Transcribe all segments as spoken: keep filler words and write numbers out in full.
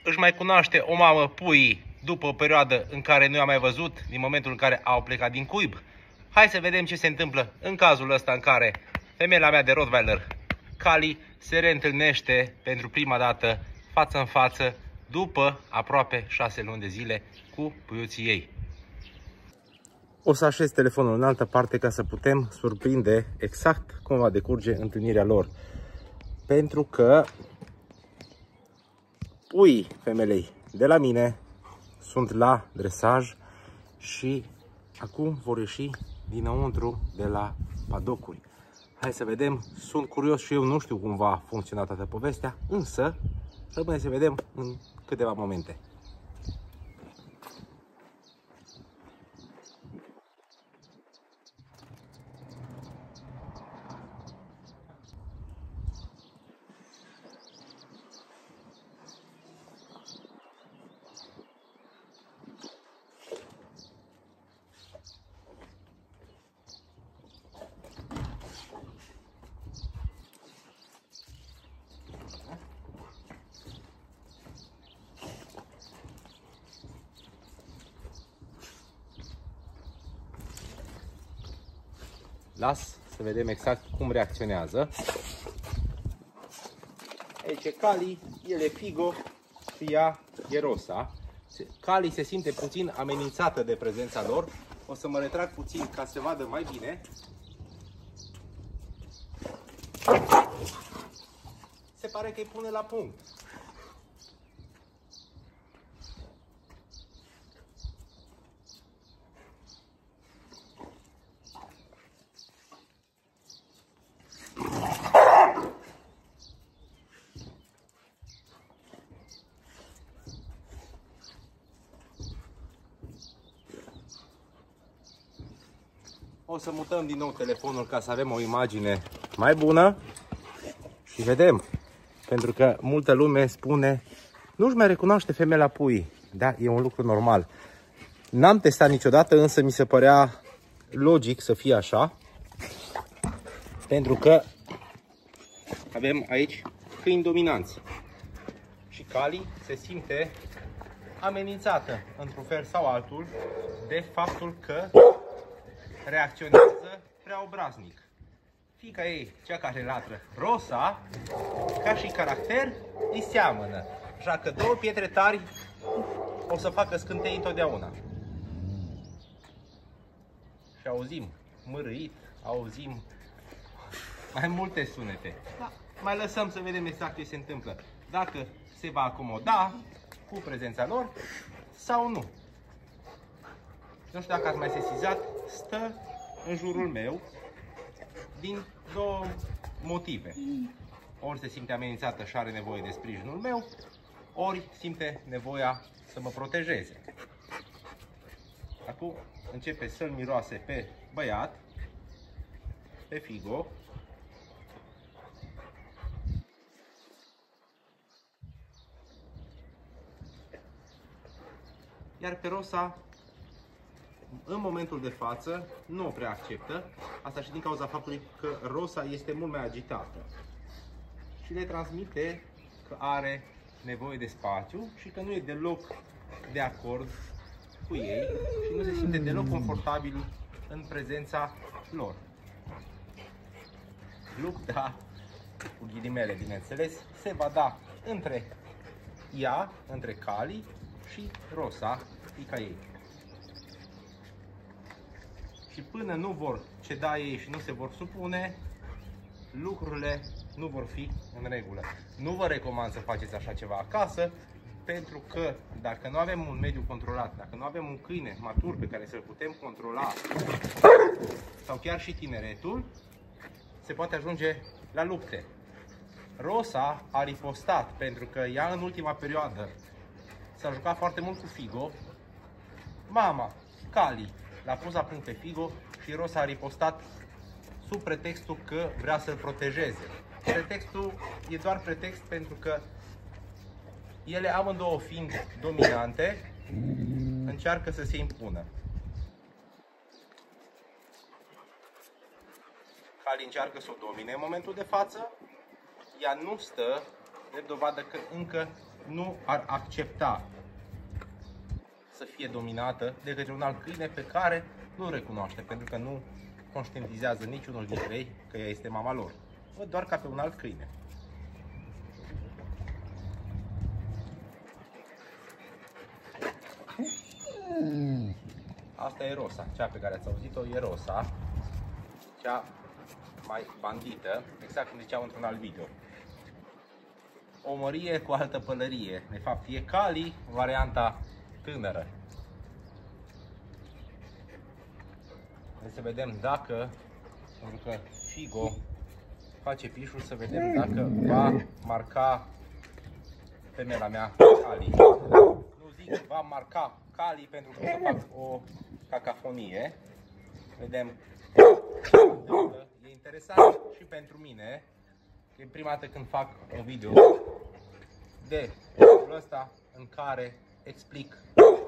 își mai cunoaște o mamă puii după o perioadă în care nu i-a mai văzut, din momentul în care au plecat din cuib? Hai să vedem ce se întâmplă în cazul ăsta în care femeia mea de Rottweiler, Cali, se reîntâlnește pentru prima dată față în față după aproape șase luni de zile cu puiuții ei. O să așez telefonul în altă parte ca să putem surprinde exact cum va decurge întâlnirea lor. Pentru că puii femelei de la mine sunt la dresaj și acum vor ieși dinăuntru de la padocuri. Hai să vedem, sunt curios și eu, nu știu cum va funcționa toată povestea, însă rămâne să vedem în câteva momente. Las să vedem exact cum reacționează. Aici e Cali, el e Figo și ea e Rosa. Cali se simte puțin amenințată de prezența lor. O să mă retrag puțin ca să se vadă mai bine. Se pare că îi pune la punct. O să mutăm din nou telefonul ca să avem o imagine mai bună și vedem, pentru că multă lume spune nu-și mai recunoaște femeia puii. Da, e un lucru normal. N-am testat niciodată, însă mi se părea logic să fie așa, pentru că avem aici câini dominanți și Cali se simte amenințată într-un fel sau altul de faptul că reacționează prea obraznic. Fiica ei, cea care latră, Rosa, ca și caracter, îi seamănă. Așa că două pietre tari o să facă scântei întotdeauna. Și auzim mârâit, auzim mai multe sunete. Da. Mai lăsăm să vedem exact ce se întâmplă. Dacă se va acomoda cu prezența lor sau nu. Nu știu dacă ați mai sesizat, stă în jurul meu din două motive. Ori se simte amenințată și are nevoie de sprijinul meu, ori simte nevoia să mă protejeze. Acum începe să-l miroase pe băiat, pe Figo. Iar pe Rosa, în momentul de față, nu o prea acceptă. Asta și din cauza faptului că Rosa este mult mai agitată. Și le transmite că are nevoie de spațiu și că nu e deloc de acord cu ei și nu se simte deloc confortabil în prezența lor. Lupta, cu ghilimele bineînțeles, se va da între ea, între Cali și Rosa, fiica ei. Și până nu vor ceda ei și nu se vor supune, lucrurile nu vor fi în regulă. Nu vă recomand să faceți așa ceva acasă, pentru că dacă nu avem un mediu controlat, dacă nu avem un câine matur pe care să-l putem controla, sau chiar și tineretul, se poate ajunge la lupte. Rosa a ripostat pentru că ea în ultima perioadă s-a jucat foarte mult cu Figo. Mama, Cali, l-a pus la punct pe Figo și Rosa a ripostat sub pretextul că vrea să-l protejeze. Pretextul e doar pretext pentru că ele amândouă fiind dominante, încearcă să se impună. Cali încearcă să o domine în momentul de față, ea nu stă, de dovadă că încă nu ar accepta să fie dominată de către un alt câine pe care nu recunoaște, pentru că nu conștientizează niciunul dintre ei că ea este mama lor. Văd doar ca pe un alt câine. Asta e Rosa, cea pe care ați auzit-o e Rosa, cea mai bandită, exact cum ziceam într-un alt video. O mărie cu altă pălărie, de fapt e Kali, varianta tânără. Hai să vedem dacă, pentru că Figo face pișul, să vedem dacă va marca femela mea Kali. Nu zic va marca Kali pentru că o să fac o cacafonie. Vedem dacă e interesant și pentru mine. E prima dată când fac un video de felul ăsta în care explic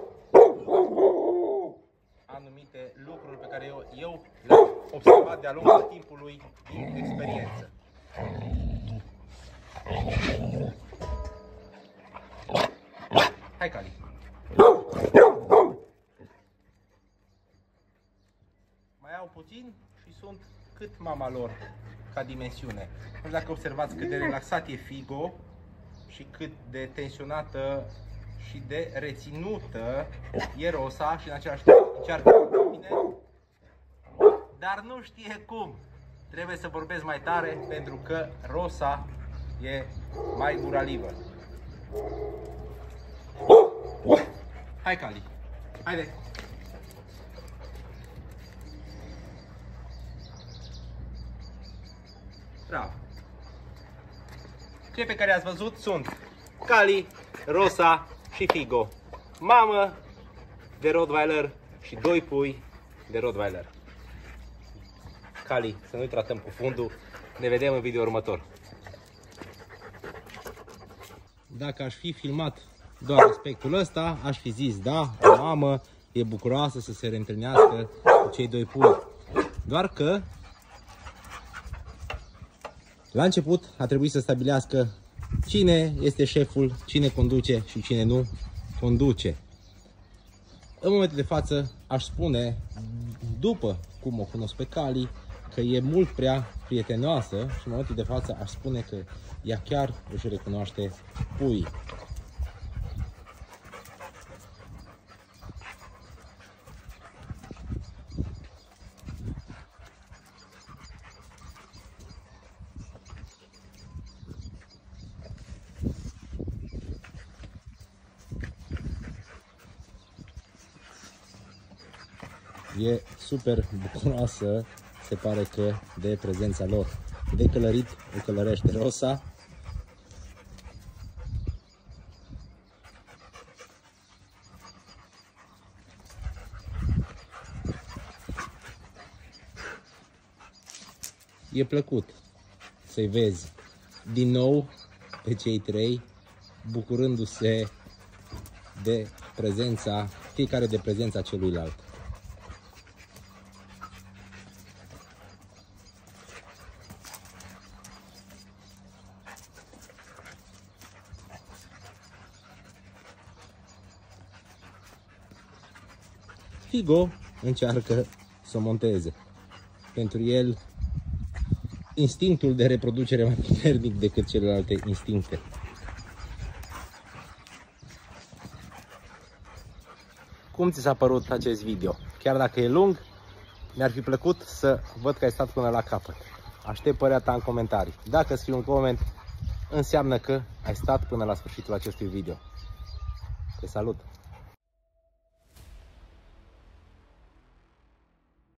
anumite lucruri pe care eu, eu le-am observat de-a lungul timpului din experiență. Hai, Kali! Mai au puțin și sunt cât mama lor ca dimensiune. Nu știu dacă observați cât de relaxat e Figo și cât de tensionată și de reținută e Rosa și în același timp încearcă cu mine, dar nu știe cum. Trebuie să vorbesc mai tare pentru că Rosa e mai guralivă. Hai, Kali! Haide! Bravo! Cei pe care ați văzut sunt Kali, Rosa și Figo. Mamă de Rottweiler și doi pui de Rottweiler. Kali, să nu-i tratăm cu fundul. Ne vedem în video următor. Dacă aș fi filmat doar aspectul ăsta, aș fi zis, da, o mamă e bucuroasă să se reîntâlnească cu cei doi pui. Doar că la început a trebuit să stabilească cine este șeful, cine conduce și cine nu conduce. În momentul de față aș spune, după cum o cunosc pe Kali, că e mult prea prietenoasă și în momentul de față aș spune că ea chiar își recunoaște puii. E super bucuroasă, se pare că, de prezența lor. De călărit o călărește Rosa. E plăcut să-i vezi din nou pe cei trei bucurându-se de prezența, fiecare de prezența celuilalt. Figo încearcă să o monteze. Pentru el, instinctul de reproducere mai puternic decât celelalte instincte. Cum ți s-a părut acest video? Chiar dacă e lung, mi-ar fi plăcut să văd că ai stat până la capăt. Aștept părerea ta în comentarii. Dacă scrii un coment, înseamnă că ai stat până la sfârșitul acestui video. Te salut!